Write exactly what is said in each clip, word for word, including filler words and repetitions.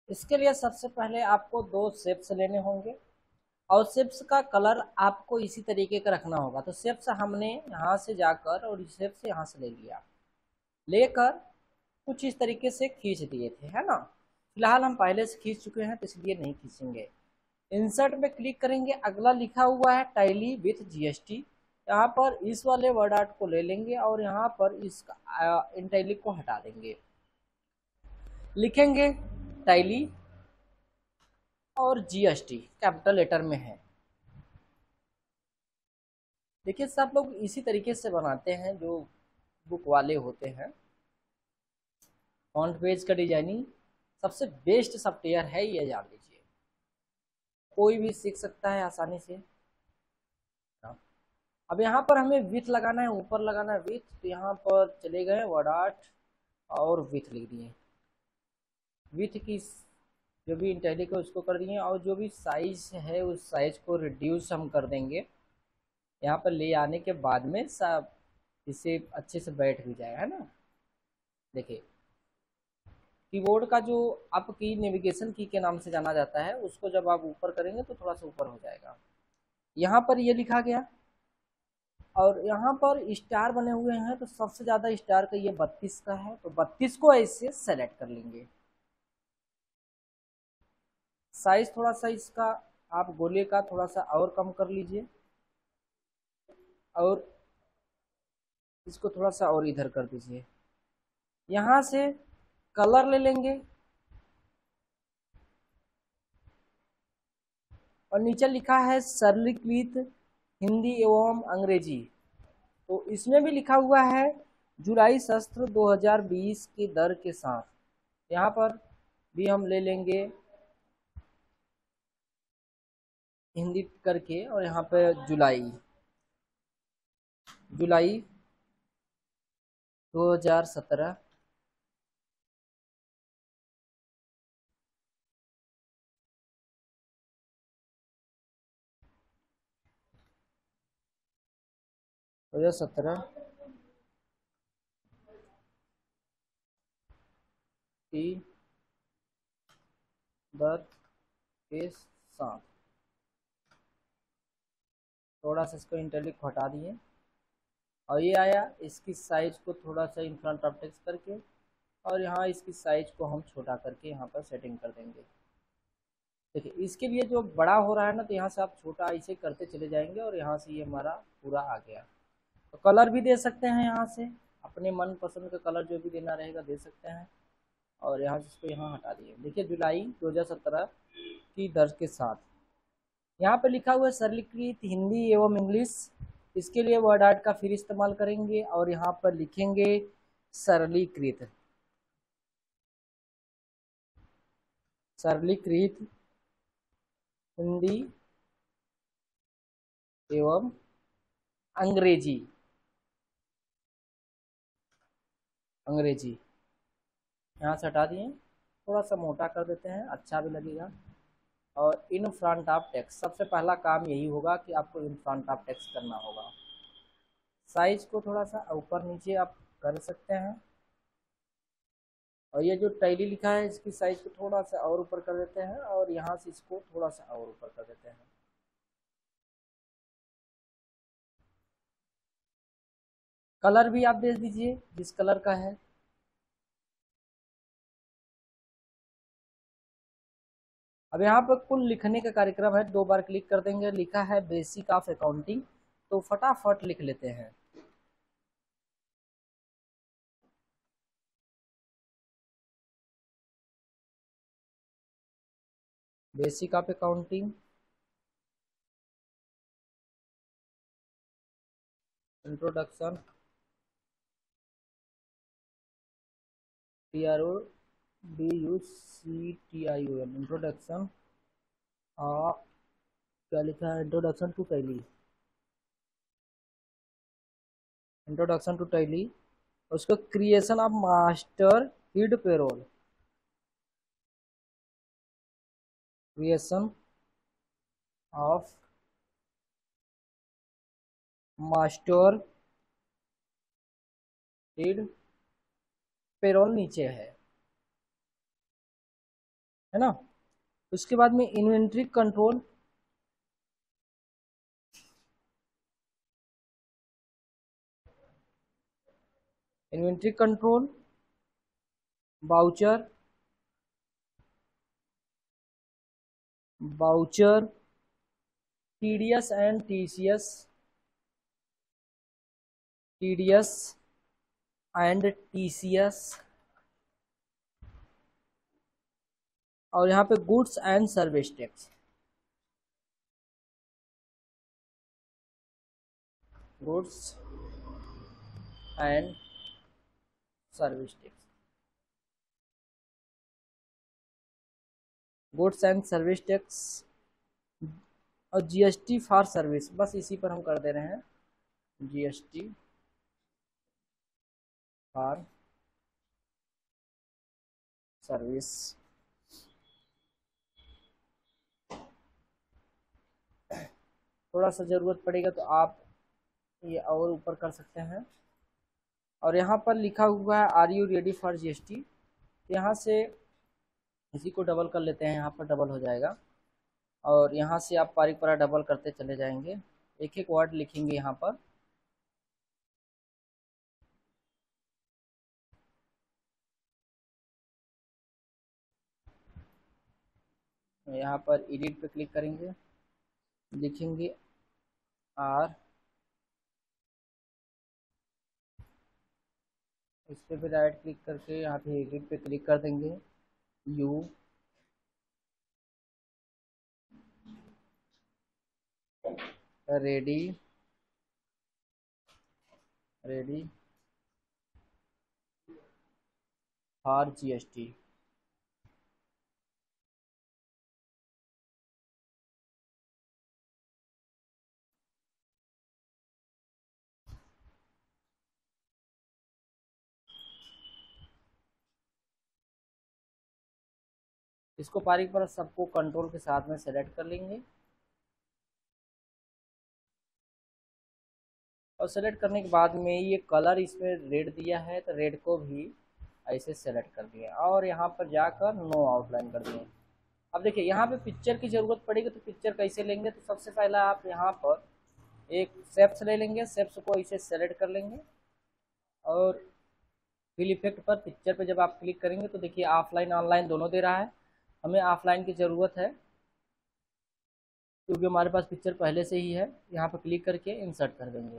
इसके लिए सबसे पहले आपको दो शेप्स लेने होंगे और शेप्स का कलर आपको इसी तरीके का रखना होगा। तो शेप्स हमने यहाँ से जाकर और शेप्स यहाँ से ले लिया, लेकर कुछ इस तरीके से खींच दिए थे, है ना। फिलहाल हम पहले से खींच चुके हैं तो इसलिए नहीं खींचेंगे। इंसर्ट में क्लिक करेंगे, अगला लिखा हुआ है टैली विथ जीएसटी। यहाँ पर इस वाले वर्ड आर्ट को ले लेंगे और यहाँ पर इसका इन टैली को हटा देंगे, लिखेंगे टैली और जीएसटी कैपिटल लेटर में है। देखिए सब लोग इसी तरीके से बनाते हैं जो बुक वाले होते हैं। फॉन्ट पेज का डिजाइनिंग सबसे बेस्ट सॉफ्टवेयर है, ये जान लीजिए, कोई भी सीख सकता है आसानी से। अब यहाँ पर हमें विथ लगाना है, ऊपर लगाना है विथ, तो यहाँ पर चले गए वर्ड आर्ट और विथ लिख दिए। विथ की जो भी इंटेलिक है उसको कर दिए और जो भी साइज है उस साइज को रिड्यूस हम कर देंगे। यहाँ पर ले आने के बाद में सब इसे अच्छे से बैठ भी जाए, है ना। देखिए कीबोर्ड का जो अप की नेविगेशन की के नाम से जाना जाता है, उसको जब आप ऊपर करेंगे तो थोड़ा सा ऊपर हो जाएगा। यहाँ पर ये लिखा गया और यहाँ पर स्टार बने हुए हैं, तो सबसे ज़्यादा स्टार का ये बत्तीस का है, तो बत्तीस को ऐसे सेलेक्ट कर लेंगे। साइज थोड़ा सा इसका आप गोले का थोड़ा सा और कम कर लीजिए और इसको थोड़ा सा और इधर कर दीजिए। यहाँ से कलर ले लेंगे और नीचे लिखा है सरलीकृत हिंदी एवं अंग्रेजी, तो इसमें भी लिखा हुआ है जुलाई सत्र दो हज़ार बीस की दर के साथ। यहाँ पर भी हम ले लेंगे हिंदी करके और यहाँ पे जुलाई जुलाई दो हज़ार सत्रह दो हज़ार सत्रह की दर के साथ थोड़ा सा इसको इंटरलिक हटा दिए और ये आया। इसकी साइज को थोड़ा सा इन फ्रंट ऑफ टेक्स्ट करके और यहाँ इसकी साइज को हम छोटा करके यहाँ पर सेटिंग कर देंगे। देखिए इसके लिए जो बड़ा हो रहा है ना, तो यहाँ से आप छोटा ऐसे करते चले जाएंगे और यहाँ से ये हमारा पूरा आ गया। तो कलर भी दे सकते हैं, यहाँ से अपने मन पसंद का कलर जो भी देना रहेगा दे सकते हैं। और यहाँ से इसको यहाँ हटा दिए। देखिए जुलाई दो हज़ार सत्रह की दर के साथ यहाँ पे लिखा हुआ है सरलीकृत हिंदी एवं इंग्लिश। इसके लिए वर्ड आर्ट का फिर इस्तेमाल करेंगे और यहाँ पर लिखेंगे सरलीकृत सरलीकृत हिंदी एवं अंग्रेजी अंग्रेजी यहाँ से हटा दिए, थोड़ा सा मोटा कर देते हैं, अच्छा भी लगेगा। और इन फ्रंट ऑफ टेक्स्ट सबसे पहला काम यही होगा कि आपको इन फ्रंट ऑफ टेक्स्ट करना होगा। साइज को थोड़ा सा ऊपर नीचे आप कर सकते हैं और ये जो टैली लिखा है इसकी साइज को थोड़ा सा और ऊपर कर देते हैं और यहाँ से इसको थोड़ा सा और ऊपर कर देते हैं। कलर भी आप दे दीजिए जिस कलर का है। अब यहाँ पर कुल लिखने का कार्यक्रम है, दो बार क्लिक कर देंगे, लिखा है बेसिक ऑफ अकाउंटिंग, तो फटाफट लिख लेते हैं। Basic of accounting introduction T R O D U C T I O N introduction, क्या लिखा है introduction to Tally introduction to Tally उसको creation of master head payroll creation of master head payroll नीचे है है ना। उसके बाद में inventory control, inventory control, voucher, voucher, TDS and TCS, TDS and TCS, और यहाँ पे goods and service tax, goods and service tax, goods and service tax और जीएसटी फॉर सर्विस, बस इसी पर हम कर दे रहे हैं, जीएसटी फॉर सर्विस। थोड़ा सा ज़रूरत पड़ेगा तो आप ये और ऊपर कर सकते हैं। और यहाँ पर लिखा हुआ है are you ready for GST, यहाँ से इसी को डबल कर लेते हैं, यहाँ पर डबल हो जाएगा और यहाँ से आप पारी पारा डबल करते चले जाएंगे, एक एक वर्ड लिखेंगे यहाँ पर। यहाँ पर एडिट पे क्लिक करेंगे, लिखेंगे आर, इस पर भी राइट क्लिक करके यहाँ पे एडिट पे क्लिक कर देंगे, you ready, ready for GST. इसको पारी पर सबको कंट्रोल के साथ में सेलेक्ट कर लेंगे और सेलेक्ट करने के बाद में ये कलर इसमें रेड दिया है तो रेड को भी ऐसे सेलेक्ट कर दिए और यहाँ पर जाकर नो आउटलाइन कर दिए। अब देखिए यहाँ पे पिक्चर की ज़रूरत पड़ेगी तो पिक्चर कैसे लेंगे, तो सबसे पहला आप यहाँ पर एक शेप्स ले लेंगे, शेप्स को ऐसे सेलेक्ट कर लेंगे और फिल इफेक्ट पर पिक्चर पे जब आप क्लिक करेंगे तो देखिए ऑफलाइन ऑनलाइन दोनों दे रहा है। हमें ऑफलाइन की ज़रूरत है क्योंकि हमारे पास पिक्चर पहले से ही है। यहाँ पर क्लिक करके इंसर्ट कर देंगे।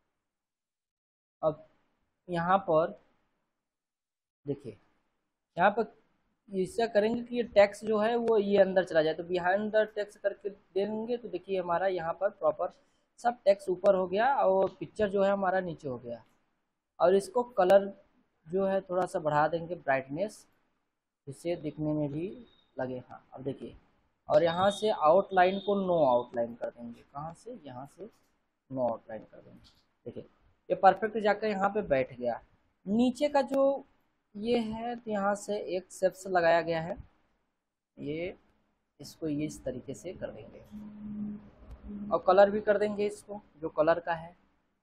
अब यहाँ पर देखिए, यहाँ पर इससे करेंगे कि ये टेक्स्ट जो है वो ये अंदर चला जाए, तो बिहाइंड द टेक्स्ट करके देंगे तो देखिए हमारा यहाँ पर प्रॉपर सब टेक्स्ट ऊपर हो गया और पिक्चर जो है हमारा नीचे हो गया। और इसको कलर जो है थोड़ा सा बढ़ा देंगे ब्राइटनेस, जिससे दिखने में भी लगे। हाँ अब देखिए, और यहाँ से आउटलाइन को नो आउटलाइन कर देंगे, कहाँ से, यहाँ से नो आउटलाइन कर देंगे। देखिए ये परफेक्ट जाकर यहाँ पे बैठ गया। नीचे का जो ये है तो यहाँ से एक शेप्स लगाया गया है, ये इसको ये इस तरीके से कर देंगे और कलर भी कर देंगे इसको जो कलर का है।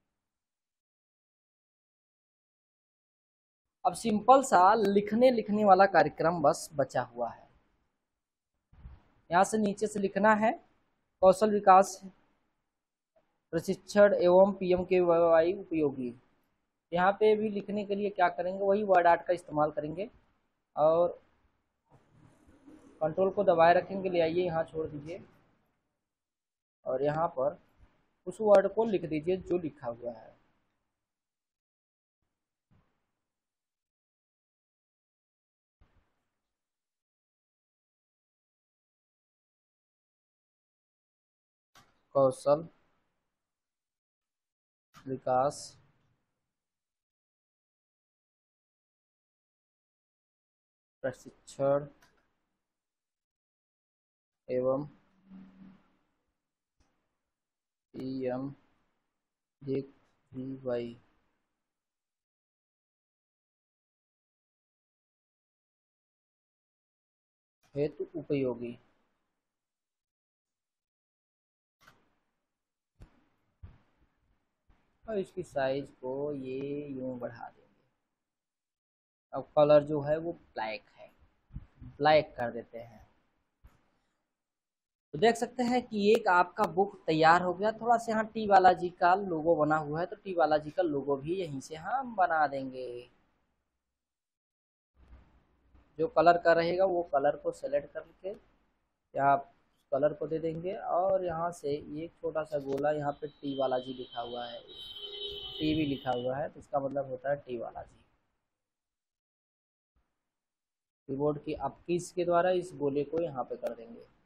अब सिंपल सा लिखने लिखने वाला कार्यक्रम बस बचा हुआ है। यहाँ से नीचे से लिखना है कौशल विकास प्रशिक्षण एवं पीएम के वाई उपयोगी। यहाँ पे भी लिखने के लिए क्या करेंगे, वही वर्ड आर्ट का इस्तेमाल करेंगे और कंट्रोल को दबाए रखेंगे, ले आइए यहाँ छोड़ दीजिए और यहाँ पर उस वर्ड को लिख दीजिए जो लिखा हुआ है। कौशल विकास प्रशिक्षण एवं पीएम जे वी वाई हेतु उपयोगी। और इसकी साइज को ये यूं बढ़ा देंगे। अब कलर जो है वो ब्लैक है, ब्लैक कर देते हैं। तो देख सकते हैं कि एक आपका बुक तैयार हो गया। थोड़ा सा यहाँ टी बालाजी का लोगो बना हुआ है, तो टी बालाजी का लोगो भी यहीं से हम बना देंगे। जो कलर का रहेगा वो कलर को सेलेक्ट करके यहाँ कलर को दे देंगे, और यहाँ से एक छोटा सा गोला, यहाँ पे टी बालाजी लिखा हुआ है, टी भी लिखा हुआ है, तो इसका मतलब होता है टी बालाजी। कीबोर्ड की अप कीज के द्वारा इस गोले को यहाँ पे कर देंगे।